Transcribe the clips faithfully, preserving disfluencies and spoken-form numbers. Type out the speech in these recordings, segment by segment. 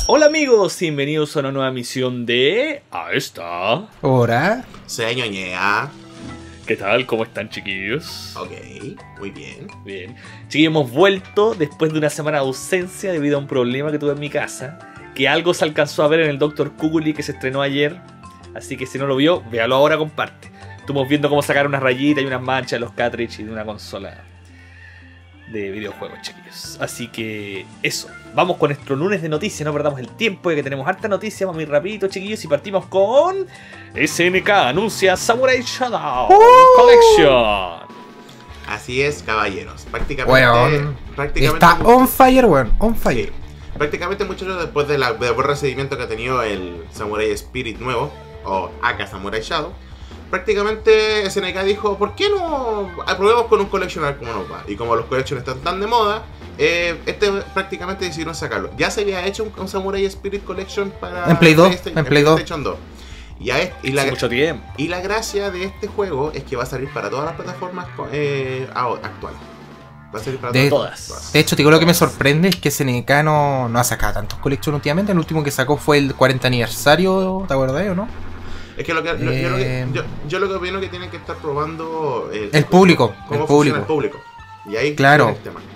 Hola amigos, bienvenidos a una nueva misión de... A esta... Hora. Se ñoñea. ¿Qué tal? ¿Cómo están, chiquillos? Ok, muy bien. Bien. Chiquillos, hemos vuelto después de una semana de ausencia debido a un problema que tuve en mi casa. Que algo se alcanzó a ver en el doctor Kuguli que se estrenó ayer. Así que si no lo vio, véalo ahora, comparte. Estuvimos viendo cómo sacar unas rayitas y unas manchas de los cartridges de una consola de videojuegos, chiquillos. Así que eso, vamos con nuestro lunes de noticias, no perdamos el tiempo, ya que tenemos harta noticia, vamos muy rapidito, chiquillos, y partimos con... S N K anuncia Samurai Shodown ¡Uh! Collection. Así es, caballeros. Prácticamente... Weón, prácticamente está on fire, weón, on fire. Sí. Prácticamente muchachos, después de la, del buen recibimiento que ha tenido el Samurai Spirit nuevo, o Aka Samurai Shadow, prácticamente S N K dijo, ¿por qué no probemos con un colleccionar como nos va? Y como los collections están tan de moda, eh, este prácticamente decidieron sacarlo. Ya se había hecho un, un Samurai Spirit Collection para en Play dos, PlayStation, en Play en dos. PlayStation dos. Y, a este, y, la, mucho tiempo. y la gracia de este juego es que va a salir para todas las plataformas eh, actuales. Va a salir para de, todas. todas. De hecho, te digo, lo que me sorprende es que S N K no, no ha sacado tantos collections últimamente. El último que sacó fue el cuarenta aniversario, ¿te acuerdas o no? Es que, lo que, lo, eh... yo, lo que yo, yo lo que opino que tienen que estar probando el, el público, cómo el funciona público. el público. Y ahí claro. el tema.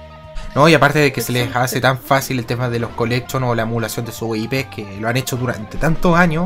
No, y aparte de que se les hace tan fácil el tema de los collections o la emulación de sus I Ps, que lo han hecho durante tantos años,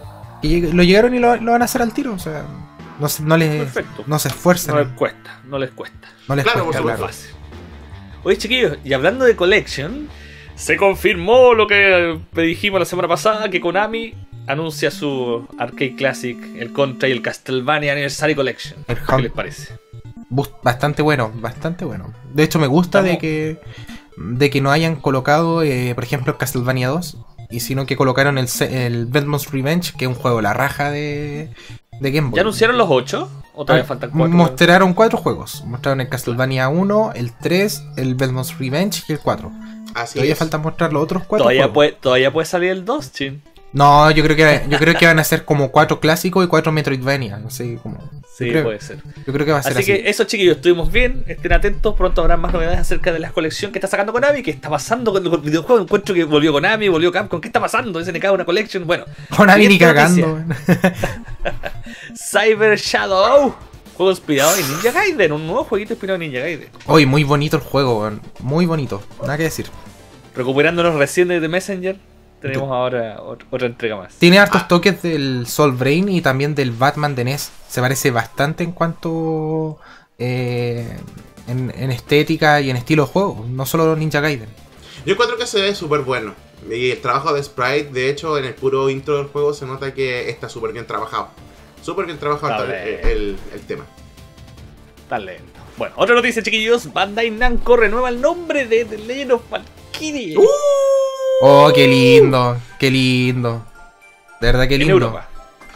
y lo llegaron y lo, lo van a hacer al tiro, o sea, no, se, no les Perfecto. no se esfuerzan. No les cuesta, no les cuesta. No les Claro, cuesta, por claro. Fácil. Oye, chiquillos, y hablando de Collection, se confirmó lo que predijimos la semana pasada, que Konami anuncia su Arcade Classic, el Contra y el Castlevania Anniversary Collection. El ¿Qué Hunt. les parece? Bastante bueno, bastante bueno. De hecho, me gusta Estamos... de que de que no hayan colocado, eh, por ejemplo, Castlevania dos, y sino que colocaron el, el Vengeance Revenge, que es un juego la raja de, de Game Boy. ¿Ya anunciaron los ocho? ¿O todavía Ah, faltan cuatro? Mostraron cuatro juegos. Mostraron el Castlevania uno, el tres, el Vengeance Revenge y el cuatro. Así Todavía es. falta mostrar los otros cuatro ¿Todavía juegos. puede, todavía puede salir el dos, chin. No, yo creo que yo creo que van a ser como cuatro clásicos y cuatro Metroidvania, no sé, como Sí, yo creo, puede ser. yo creo que va a ser Así, así. que eso, chiquillos, estuvimos bien, estén atentos, pronto habrá más novedades acerca de la colección que está sacando Konami, que está pasando con el videojuego. Encuentro que volvió Konami, volvió Capcom, ¿qué está pasando? S N K una collection, bueno. Konami ni siguiente cagando. noticia. Cyber Shadow, juego inspirado en Ninja Gaiden, un nuevo jueguito inspirado en Ninja Gaiden. Hoy muy bonito el juego, weón. Muy bonito, nada que decir. Recuperándonos recién de The Messenger, tenemos ahora ot- otra entrega más. Tiene hartos Ah. toques del Soul Brain y también del Batman de N E S. Se parece bastante en cuanto eh, en, en estética y en estilo de juego, no solo Ninja Gaiden. Yo encuentro que se ve súper bueno. Y el trabajo de Sprite, de hecho, en el puro intro del juego se nota que está súper bien trabajado. Súper bien trabajado el, Está el, el, el tema. Está lento. Bueno, otra noticia, chiquillos. Bandai Namco renueva el nombre de The Legend of Valkyrie. ¡Uh! Oh, qué lindo, qué lindo. De verdad que en lindo. Europa.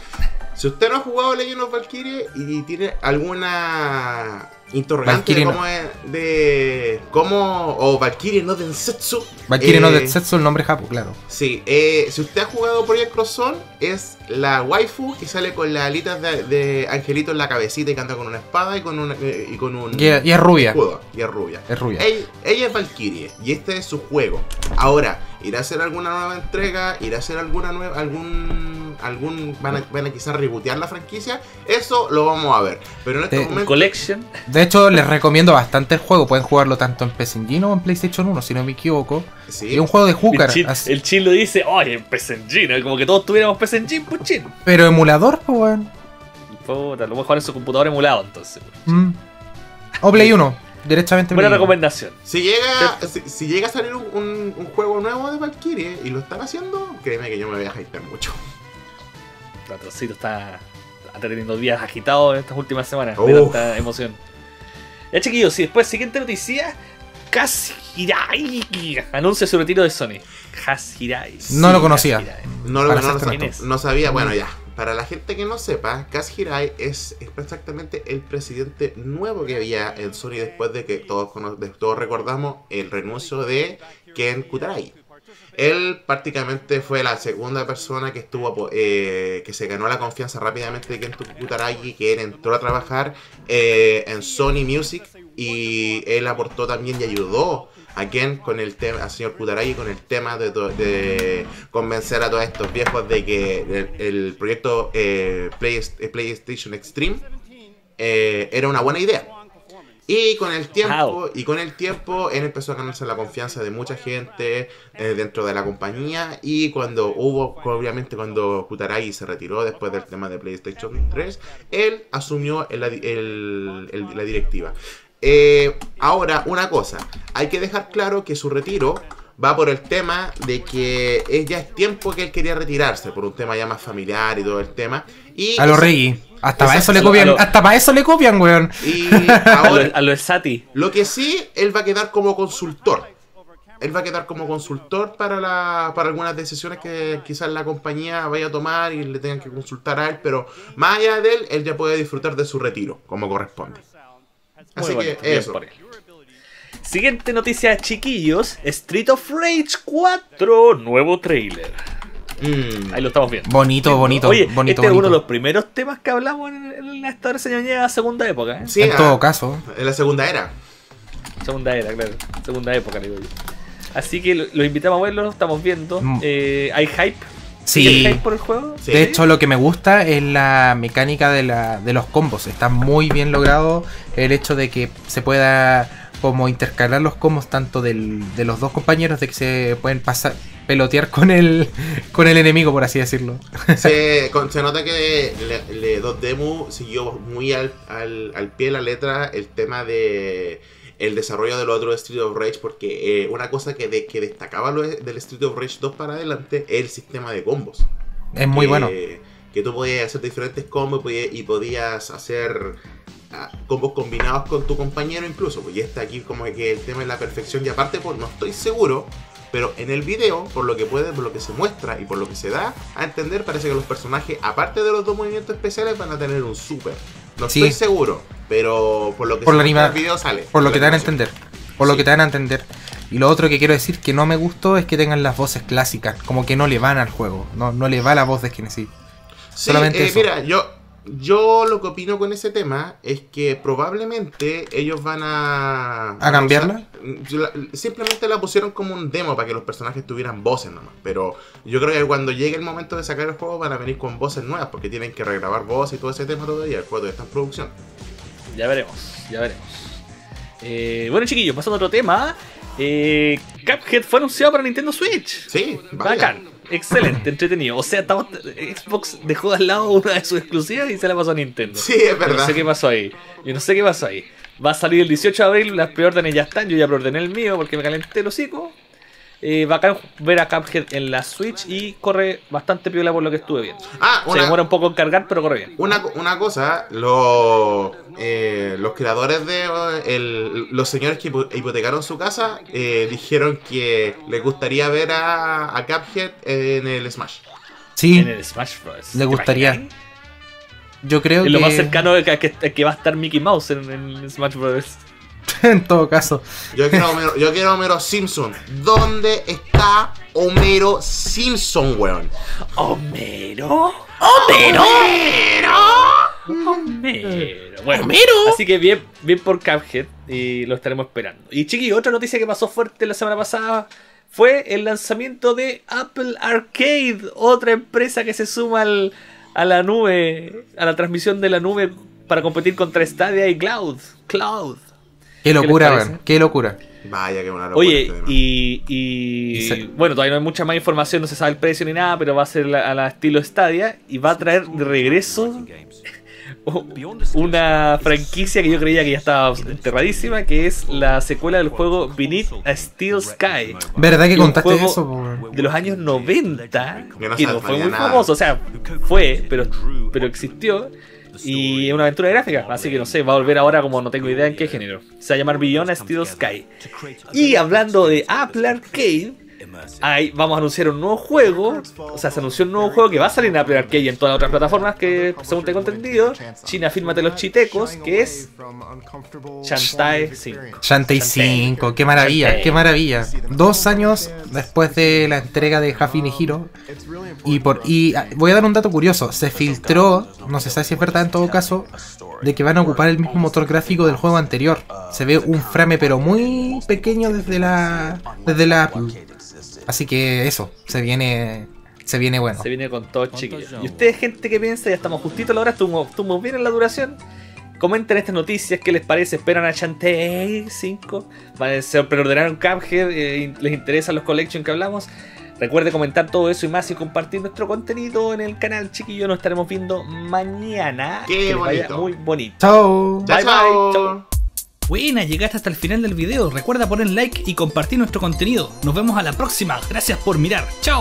Si usted no ha jugado Legend of Valkyrie y tiene alguna interrogante Valkyrie de no. cómo es, de cómo, o Valkyrie no Densetsu, Valkyrie eh, no Densetsu, el nombre japo, claro. sí, eh, si usted ha jugado Project Cross Zone, es la waifu que sale con las alitas de, de angelito en la cabecita y canta con una espada y con, una, eh, y con un Y, es- y es rubia, escudo, y es rubia. es rubia. Ella, ella es Valkyrie y este es su juego. Ahora, ¿irá a hacer alguna nueva entrega? ¿Irá a hacer alguna nueva, algún, algún, van a, van a quizás rebootear la franquicia? Eso lo vamos a ver. Pero en este Eh, momento, Collection. De hecho, les recomiendo bastante el juego. Pueden jugarlo tanto en P S Engine o en PlayStation uno, si no me equivoco. sí, Y es un juego de El hooker, chin, así- el chin lo dice, oye, P S Engine, como que todos tuviéramos P S Engine, pues chin. pero emulador, pues, weón. Puta, lo voy a jugar en su computador emulado entonces. Mm. O Play uno, directamente Buena Play uno. recomendación. si llega, ¿Cierto? si, si llega a salir un, un- un juego nuevo de Valkyrie y lo están haciendo, créeme que yo me voy a hypear mucho. Patrocito está, está teniendo días agitados en estas últimas semanas. Uf. De tanta emoción. Ya, chiquillos, y después, siguiente noticia. Kaz Hirai anuncia su retiro de Sony. Kaz Hirai. No lo conocía. Kaz Hirai. No lo Para no, ser no- honesto. no sabía, bueno ya. Para la gente que no sepa, Kaz Hirai es, es exactamente el presidente nuevo que había en Sony después de que todos, cono- de- todos recordamos el renuncio de Ken Kutaragi. Él prácticamente fue la segunda persona que estuvo eh, que se ganó la confianza rápidamente de Ken Kutaragi, que él entró a trabajar eh, en Sony Music y él aportó también y ayudó a Ken con el tema, al señor Kutaragi con el tema de, to- de convencer a todos estos viejos de que el, el proyecto eh, Play, PlayStation Extreme eh, era una buena idea. Y con el tiempo, Wow. y con el tiempo, él empezó a ganarse la confianza de mucha gente eh, dentro de la compañía. Y cuando hubo, obviamente, cuando Kutaragi se retiró después del tema de PlayStation tres, él asumió el, el, el, la directiva. Eh, ahora, una cosa, hay que dejar claro que su retiro va por el tema de que es, ya es tiempo que él quería retirarse, por un tema ya más familiar y todo el tema. Y A los ese- Reggie. Hasta para eso Exacto, le a lo- copian, a lo- hasta para eso le copian, weón. Y A ahora, lo, a lo de Sati. lo que sí, él va a quedar como consultor. Él va a quedar como consultor para la, para algunas decisiones que quizás la compañía vaya a tomar y le tengan que consultar a él, pero más allá de él, él ya puede disfrutar de su retiro, como corresponde. Así Muy que bonito, bien eso. por él. Siguiente noticia, chiquillos. Street of Rage cuatro, nuevo trailer. Mm. Ahí lo estamos viendo. Bonito, bonito, Oye, bonito, este es uno bonito. de los primeros temas que hablamos en, en esta reseña segunda época, ¿eh? Sí, En ah, todo caso. en la segunda era. Segunda era, claro. Segunda época, le digo yo. Así que lo- los invitamos a verlo, lo estamos viendo. Mm. Eh, ¿Hay hype? Sí. ¿Sigue el hype por el juego? Sí. De hecho, lo que me gusta es la mecánica de, la, de los combos. Está muy bien logrado el hecho de que se pueda como intercalar los combos tanto del, de los dos compañeros, de que se pueden pasar pelotear con el con el enemigo, por así decirlo. Se, con- se nota que le, le- dos Demu siguió muy al, al, al pie de la letra el tema de el desarrollo de los otros Street of Rage, porque eh, una cosa que, de, que destacaba lo de- del Street of Rage dos para adelante es el sistema de combos. Es muy que, bueno. Que tú podías hacer diferentes combos y podías, y podías hacer ah, combos combinados con tu compañero incluso. Pues y está aquí como que el tema es la perfección. Y aparte, pues no estoy seguro, pero en el video, por lo que puede, por lo que se muestra y por lo que se da a entender, parece que los personajes, aparte de los dos movimientos especiales, van a tener un super. No Sí. estoy seguro, pero por lo que Por se la muestra en anima- el video sale. Por lo la que te dan a animación. entender. Por lo Sí. que te dan a entender. Y lo otro que quiero decir que no me gustó es que tengan las voces clásicas. Como que no le van al juego. No, no le va la voz de Genesis. Sí, Solamente eh, eso. mira, yo, yo lo que opino con ese tema es que probablemente ellos van a... ¿A cambiarla? usar- la- simplemente la pusieron como un demo para que los personajes tuvieran voces nomás. Pero yo creo que cuando llegue el momento de sacar el juego van a venir con voces nuevas porque tienen que regrabar voces y todo ese tema todavía. El juego todavía está en producción. Ya veremos, ya veremos. Eh, bueno, chiquillos, pasando a otro tema. Eh, Cuphead fue anunciado para Nintendo Switch. Sí, vaya. Bacán, excelente, entretenido. O sea, estamos, Xbox dejó al lado una de sus exclusivas y se la pasó a Nintendo. Sí, es Yo verdad. no sé qué pasó ahí. Yo no sé qué pasó ahí. Va a salir el dieciocho de abril, las preórdenes ya están. Yo ya preordené el mío porque me calenté el hocico. Eh, bacán ver a Cuphead en la Switch y corre bastante piola por lo que estuve viendo. Ah, Se una, demora un poco en cargar, pero corre bien. Una, una cosa, los, eh, los creadores de eh, el- los señores que hipo- hipotecaron su casa eh, dijeron que les gustaría ver a, a Cuphead en el Smash. Sí, En el Smash Bros. le ¿Te gustaría. imaginas? yo creo Es que... lo más cercano que, que, que va a estar Mickey Mouse en, en Smash Bros. en todo caso. Yo quiero a Homero, yo quiero a Homero Simpson. ¿Dónde está Homero Simpson, weón? Homero. Homero. Homero. Bueno, así que bien, bien por Cuphead y lo estaremos esperando. Y chiqui, otra noticia que pasó fuerte la semana pasada fue el lanzamiento de Apple Arcade, otra empresa que se suma al, a la nube, a la transmisión de la nube para competir contra Stadia y Cloud. Cloud. Qué locura, parece? weón. Qué locura. Vaya, qué buena locura Oye, este tema. y, y, Y se- bueno, todavía no hay mucha más información, no se sabe el precio ni nada, pero va a ser la- a la estilo Stadia y va a traer de regreso una franquicia que yo creía que ya estaba enterradísima, que es la secuela del juego Beneath a Steel Sky, ¿Verdad que Y un contaste juego eso, po, weón? de los años noventa, Que no que se no fue sabía muy nada. famoso, o sea, fue, pero, pero existió. Y es una aventura gráfica, así que no sé, va a volver ahora como no tengo idea en qué género. Se va a llamar Beyond a Steel Sky. Y hablando de Apple Arcade, Ahí vamos a anunciar un nuevo juego. O sea, se anunció un nuevo juego que va a salir en Apple Arcade y en todas las otras plataformas que, según tengo entendido, China, fírmate los chitecos, que es Shantae cinco. Shantae cinco, qué maravilla, Shantae. qué maravilla. Dos años después de la entrega de Hafi Nihiro. Y, por, y ah, voy a dar un dato curioso. Se filtró, no se sabe si es verdad en todo caso, de que van a ocupar el mismo motor gráfico del juego anterior. Se ve un frame pero muy pequeño desde la desde la Apple. Así que eso, se viene se viene bueno. Se viene con todo, chiquillos. Y ustedes, gente que piensa, ya estamos justito a la hora, estuvimos, estuvimos bien en la duración. Comenten estas noticias, qué les parece, esperan a Shantae cinco, se preordenaron Cuphead, eh, les interesan los collections que hablamos. Recuerde comentar todo eso y más y compartir nuestro contenido en el canal, chiquillos. Nos estaremos viendo mañana. Qué que les vaya bonito. muy bonito. Chao. Chao, Bye, chao. bye. Chao. Buena, llegaste hasta el final del video. Recuerda poner like y compartir nuestro contenido. Nos vemos a la próxima. Gracias por mirar. Chao.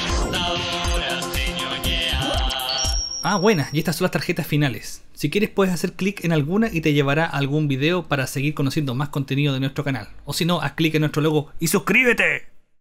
Ah, buena, y estas son las tarjetas finales. Si quieres puedes hacer clic en alguna y te llevará a algún video para seguir conociendo más contenido de nuestro canal. O si no, haz clic en nuestro logo y suscríbete.